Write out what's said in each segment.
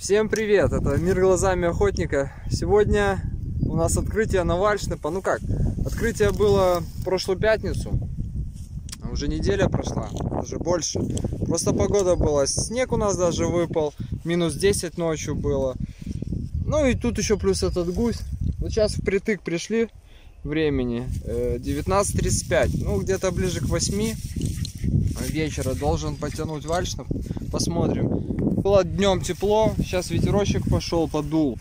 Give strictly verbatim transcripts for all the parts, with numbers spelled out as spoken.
Всем привет, это Мир глазами охотника. Сегодня у нас открытие на Вальшнепа. Ну как, открытие было в прошлую пятницу. Уже неделя прошла, даже больше. Просто погода была, снег у нас даже выпал, минус десять ночью было. Ну и тут еще плюс этот гусь. Вот сейчас впритык пришли времени, девятнадцать тридцать пять. Ну где-то ближе к восьми вечера должен потянуть Вальшнеп. Посмотрим. Было днем тепло, сейчас ветерочек пошел, подул.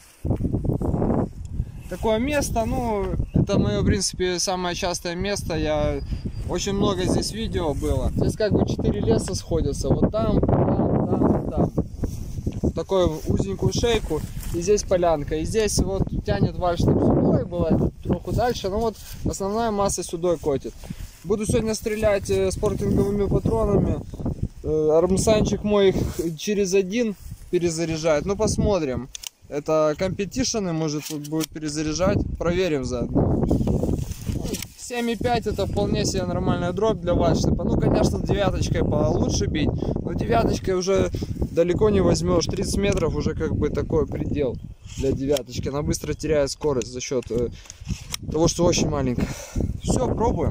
Такое место, ну, это мое, в принципе, самое частое место. Я очень много здесь видео было. Здесь как бы четыре леса сходятся. Вот там, там, там и там. Такую узенькую шейку. И здесь полянка. И здесь вот тянет Вальшнеп сюда, бывает троху дальше. Но вот основная масса сюда котит. Буду сегодня стрелять спортинговыми патронами. Армсанчик мой их через один перезаряжает. Ну посмотрим. Это компетишены, может будет перезаряжать. Проверим заодно. семь и пять это вполне себе нормальная дробь для Вальшнепа. Ну конечно девяточкой получше бить. Но девяточкой уже далеко не возьмешь. тридцать метров уже как бы такой предел для девяточки. Она быстро теряет скорость за счет того, что очень маленькая. Все, пробуем.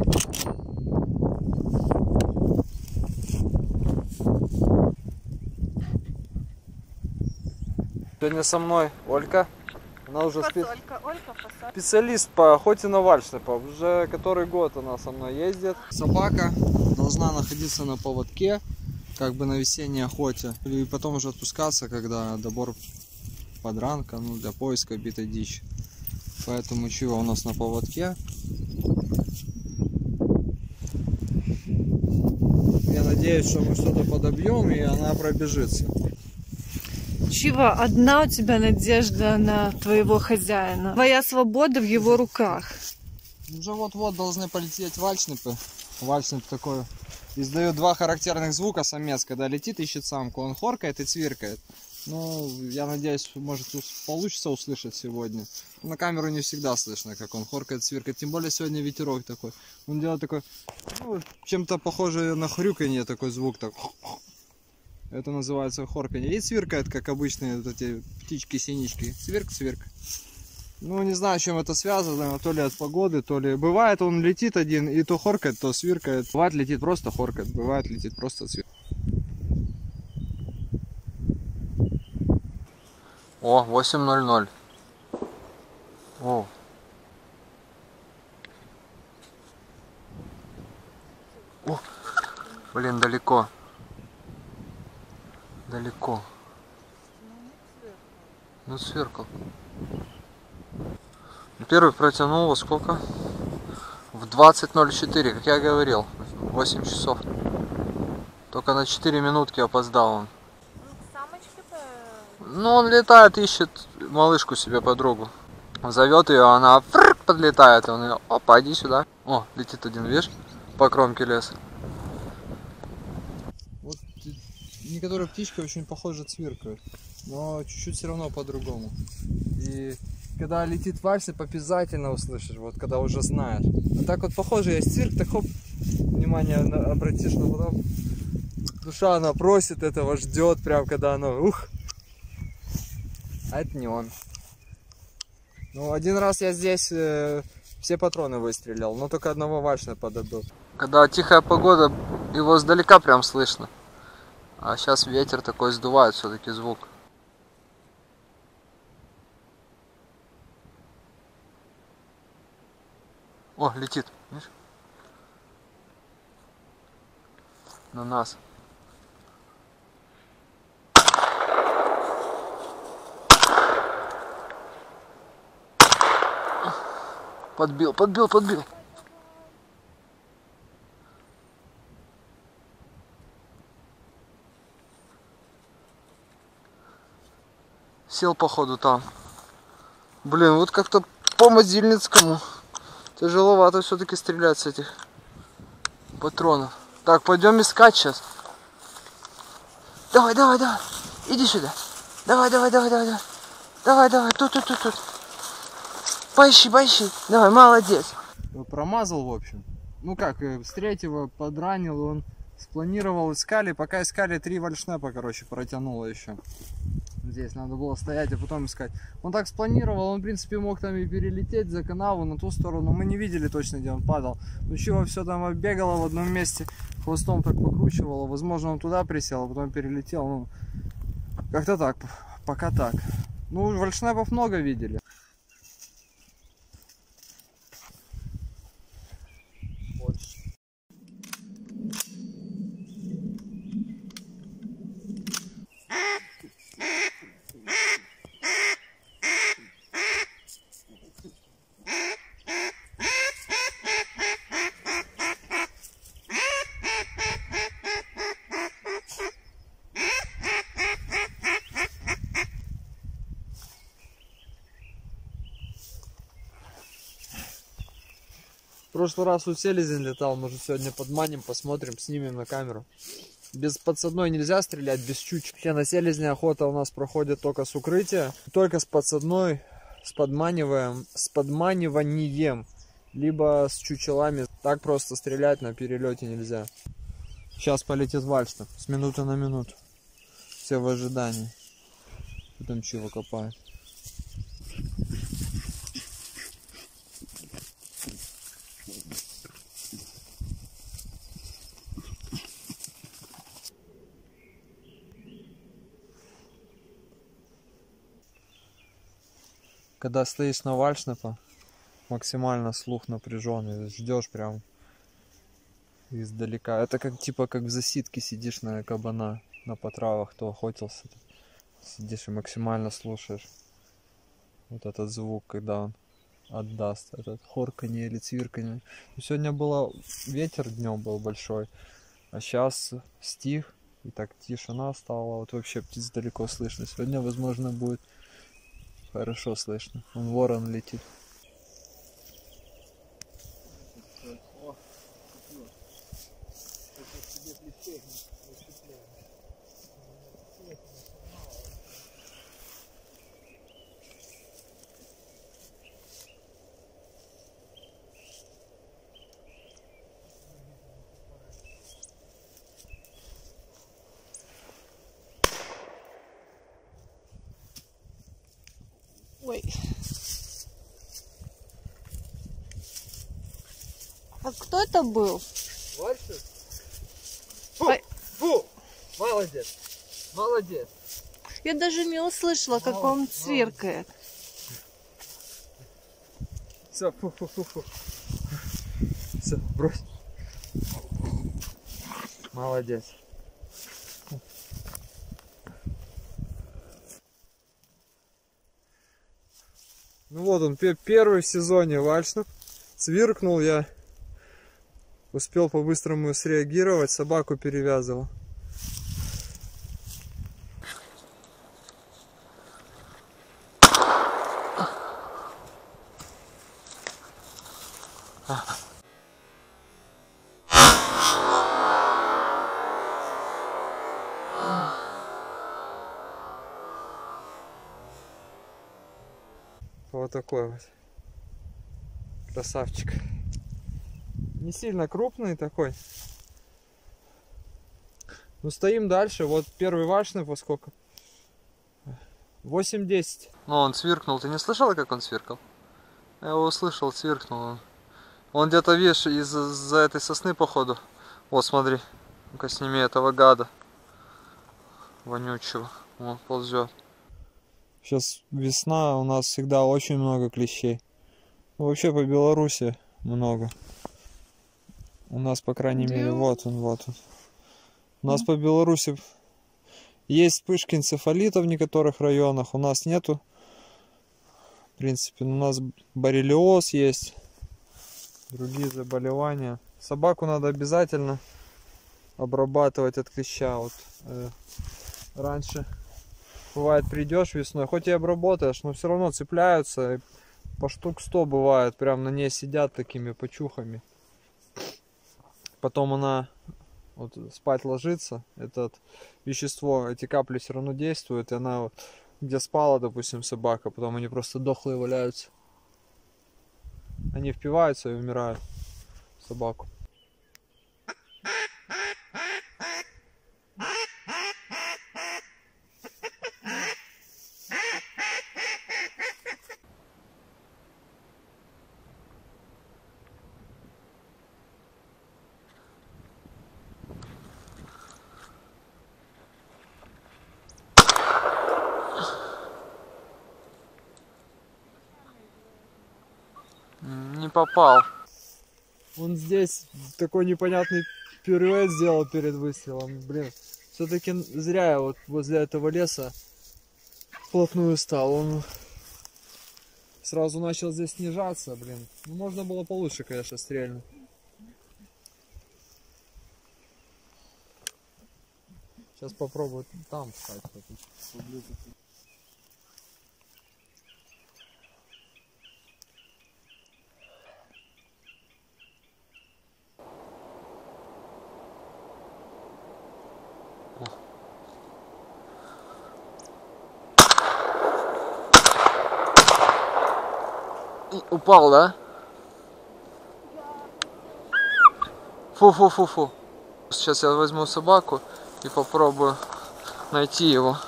Сегодня со мной Олька. Она уже спе... Олька, Олька, специалист по охоте на Вальшнепа. Уже который год она со мной ездит. Собака должна находиться на поводке, как бы на весенней охоте. И потом уже отпускаться, когда добор подранка, ну, для поиска битой дичи. Поэтому чего у нас на поводке. Я надеюсь, что мы что-то подобьем и она пробежится. Чего, одна у тебя надежда на твоего хозяина? Твоя свобода в его руках. Уже вот-вот должны полететь вальшнепы. Вальшнеп такой издает два характерных звука, самец, когда летит, ищет самку. Он хоркает и цвиркает. Ну, я надеюсь, может получится услышать сегодня. На камеру не всегда слышно, как он хоркает, цвиркает. Тем более сегодня ветерок такой. Он делает такой, ну, чем-то похожий на хрюканье, такой звук. Так. Это называется хорканье. И цвиркает, как обычные вот эти птички-синички. Цвирк-цвирк. Ну, не знаю, чем это связано. То ли от погоды, то ли... Бывает, он летит один и то хоркает, то свиркает. Бывает, летит просто хоркает. Бывает, летит просто цвиркает. О, восемь ноль ноль. О. О. Блин, далеко. Далеко. Ну, сверкал. Первый протянул во сколько? В двадцать ноль четыре, как я говорил. восемь часов. Только на четыре минутки опоздал он. Ну, он летает, ищет малышку себе подругу. Зовет ее, она фрк, подлетает. Он ее, опа, иди сюда. О, летит один, видишь, по кромке леса. Вот некоторые птички очень похоже цвиркают, но чуть-чуть все равно по-другому. И когда летит Вальшнеп, обязательно услышишь, вот когда уже знаешь. А так вот похоже, есть цвирк, так хоп, внимание обратишь, но потом душа она просит этого, ждет, прям когда оно, ух. А это не он. Ну, один раз я здесь э, все патроны выстрелил, но только одного Вальшнепа добил. Когда тихая погода, его сдалека прям слышно. А сейчас ветер такой сдувает все-таки звук. О, летит, видишь? На нас. Подбил, подбил, подбил. Сел походу там. Блин, вот как-то по Мазильницкому тяжеловато все-таки стрелять с этих патронов. Так, пойдем искать сейчас. Давай, давай, давай. Иди сюда. Давай, давай, давай, давай, давай. Давай, давай, тут, тут, тут, тут. Поищи, поищи. Давай, молодец. Промазал, в общем. Ну как, с третьего подранил, он спланировал, искали. Пока искали, три вальшнепа, короче, протянуло еще. здесь. Надо было стоять, а потом искать. Он так спланировал, он, в принципе, мог там и перелететь за канаву на ту сторону. Мы не видели точно, где он падал. Ну, чего все там бегало в одном месте, хвостом так покручивало. Возможно, он туда присел, а потом перелетел. Ну, как-то так, пока так. Ну, вальшнепов много видели. В прошлый раз у селезень летал, может сегодня подманим, посмотрим, снимем на камеру. Без подсадной нельзя стрелять, без чучек. Вообще на селезня охота у нас проходит только с укрытия, только с подсадной, с подманиваем, с подманиванием, либо с чучелами. Так просто стрелять на перелете нельзя. Сейчас полетит вальшнеп, с минуты на минуту. Все в ожидании. Там чего копает. Когда стоишь на вальшнепа, максимально слух напряженный, ждешь прям издалека. Это как типа как в засидке сидишь на кабана, на потравах, кто охотился. Сидишь и максимально слушаешь вот этот звук, когда он отдаст, этот хорканье или цвирканье. Сегодня было ветер, днем был большой, а сейчас стих, и так тишина стала, вот вообще птиц далеко слышно. Сегодня, возможно, будет хорошо слышно. Вон ворон летит. Ой. А кто это был? Вальшнеп? Фу, Ой. фу, молодец, молодец. Я даже не услышала, как он цвиркает. Все, фу, фу, фу, фу. Все, брось. Молодец. Ну вот он, первый в сезоне вальшнеп. Цвиркнул, я успел по-быстрому среагировать, собаку перевязывал. Вот такой вот красавчик. Не сильно крупный такой. Ну, стоим дальше. Вот первый вальшнеп, во сколько? восемь-десять. Ну, он цвиркнул. Ты не слышала, как он цвиркал? Я его услышал, цвиркнул он. Он где-то, видишь, из-за этой сосны, походу. Вот, смотри. Ну-ка, сними этого гада. Вонючего. Он ползет. Сейчас весна, у нас всегда очень много клещей. Вообще по Беларуси много. У нас, по крайней Да. мере, вот он, вот он. У нас mm. по Беларуси есть вспышки энцефалита в некоторых районах, у нас нету. В принципе, у нас боррелиоз есть, другие заболевания. Собаку надо обязательно обрабатывать от клеща. Вот, э, раньше бывает, придешь весной, хоть и обработаешь, но все равно цепляются. По штук сто бывает, прям на ней сидят такими почухами. Потом она вот, спать ложится, это вещество, эти капли все равно действуют, и она вот, где спала, допустим, собака, потом они просто дохлые валяются. Они впиваются и умирают в собаку. попал. Он здесь такой непонятный пируэт сделал перед выстрелом. Блин, все-таки зря я вот возле этого леса вплотную стал. Он сразу начал здесь снижаться, блин. Ну, можно было получше, конечно, стрельнуть. Сейчас попробую там встать. Упал, да? Фу-фу-фу-фу. Сейчас я возьму собаку и попробую найти его.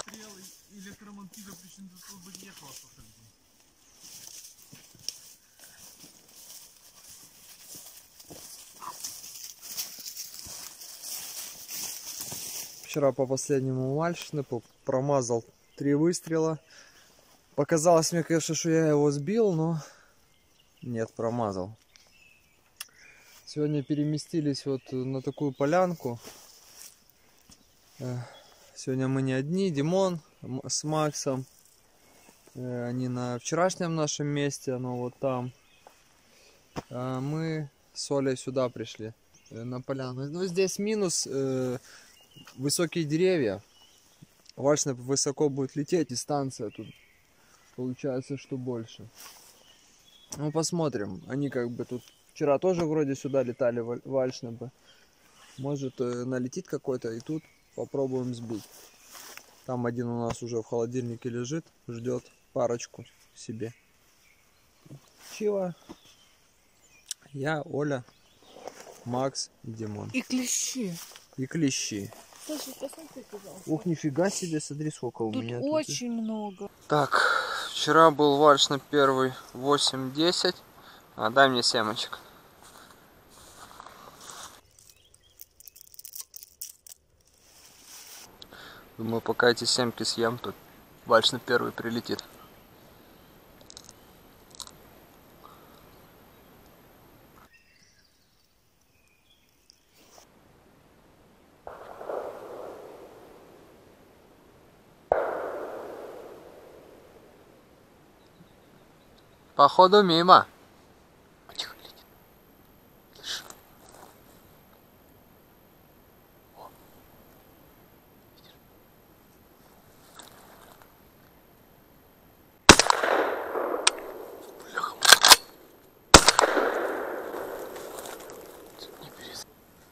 Вчера по последнему вальшнепу промазал три выстрела. Показалось мне, конечно, что я его сбил, но нет, промазал. Сегодня переместились вот на такую полянку. Сегодня мы не одни, Димон с Максом. Они на вчерашнем нашем месте, оно вот там. А мы с Олей сюда пришли, на поляну. Ну, здесь минус э, высокие деревья. Вальшнеп высоко будет лететь, дистанция тут получается, что больше. Ну, посмотрим. Они как бы тут вчера тоже вроде сюда летали вальшнепы. Может, налетит какой-то, и тут попробуем сбить. Там один у нас уже в холодильнике лежит, ждет парочку себе. Чего? Я, Оля, Макс и Димон. И клещи. И клещи. Слушай, посмотри, пожалуйста. Ух, нифига себе, смотри, сколько у тут меня. Очень тут. много. Так, вчера был вальшнеп первый восемь-десять. А, дай мне семечек. Думаю, пока эти семки съем, то вальшнеп первый прилетит. Походу мимо. Тихо, летит. Слышь. О. Видишь? Бляха. Не перез...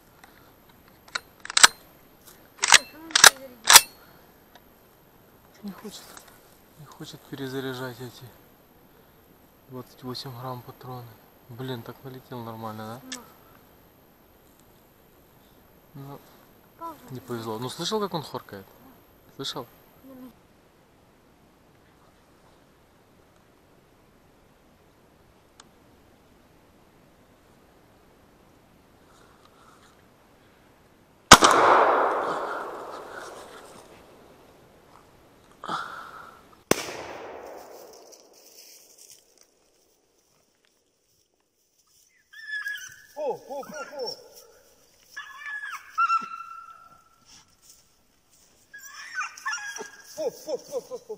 Не хочет. Не хочет перезаряжать эти двадцать восемь грамм патроны. Блин, так налетел нормально, да? Ну, не повезло. Ну, слышал, как он хоркает? Слышал? Фу, фу, фу, фу. Фу, фу, фу, фу, фу.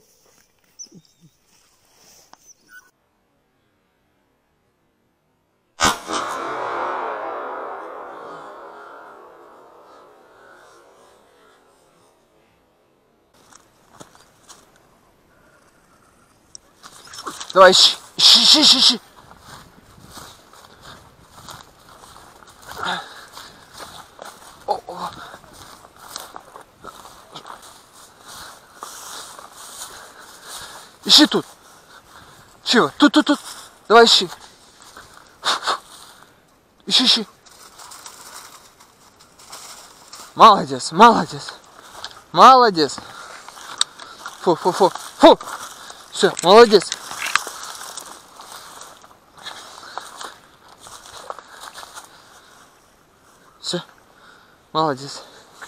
Давай, ищи, ищи, ищи, ищи. О, о. Ищи тут. Чего? Тут, тут, тут. Давай ищи. Ищи, ищи. Молодец, молодец. Молодец. Фу, фу, фу. Фу. Все, молодец. Все, молодец.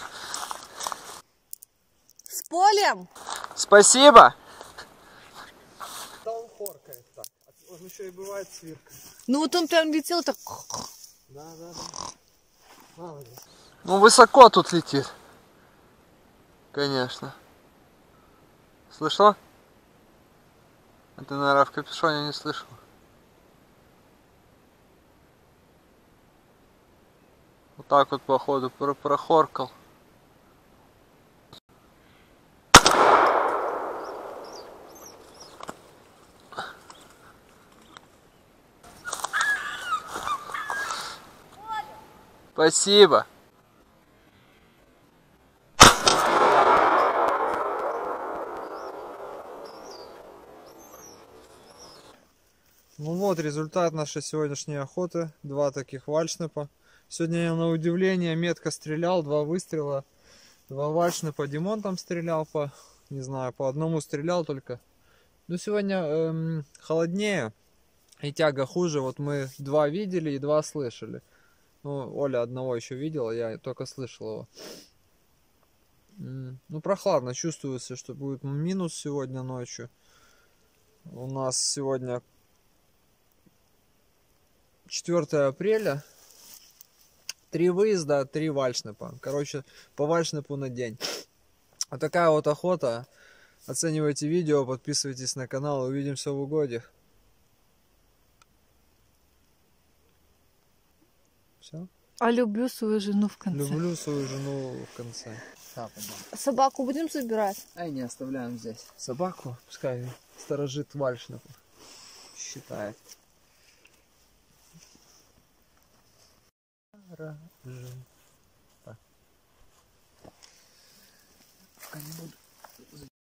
С полем! Спасибо. Да он хоркает так. Он еще и бывает свиркает. Ну вот он прям летел так. Да, да, да. Молодец. Ну, высоко тут летит. Конечно. Слышала? А ты, наверное, в капюшоне не слышал. Вот так вот, походу, про прохоркал. Спасибо. Ну вот результат нашей сегодняшней охоты. Два таких вальшнепа. Сегодня я на удивление метко стрелял, два выстрела. Два вальшнепа. Димон там стрелял по, не знаю, по одному стрелял только. Но сегодня эм, холоднее и тяга хуже. Вот мы два видели и два слышали. Ну, Оля одного еще видела, я только слышал его. Ну, прохладно, чувствуется, что будет минус сегодня ночью. У нас сегодня четвёртое апреля. Три выезда, три вальшнепа. Короче, по вальшнепу на день. Вот такая вот охота. Оценивайте видео, подписывайтесь на канал. Увидимся в угодьях. Все? А люблю свою жену в конце. Люблю свою жену в конце. Собаку будем забирать? Ай, не оставляем здесь. Собаку, пускай сторожит вальшнепу. Считает. Сторожит. Так. Пока не буду.